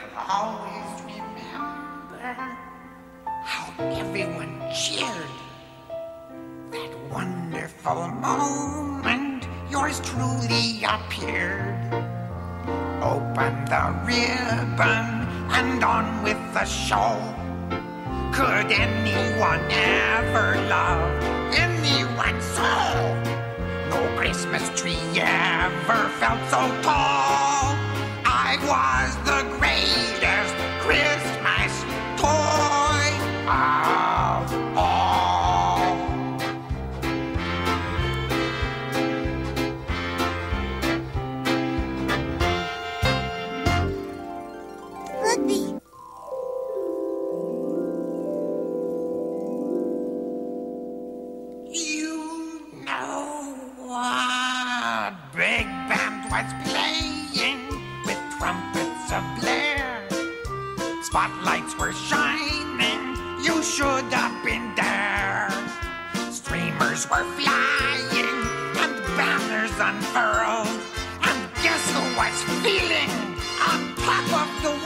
always remember how everyone cheered. That wonderful moment yours truly appeared. Open the ribbon and on with the show. Could anyone ever love anyone so? No Christmas tree ever felt so tall. I was the greatest Christmas toy of all. Rugby. You know what big band was playing with trumpets ablair. Spotlights were shining, you should have been there. Streamers were flying and banners unfurled. And guess who was feeling on top of the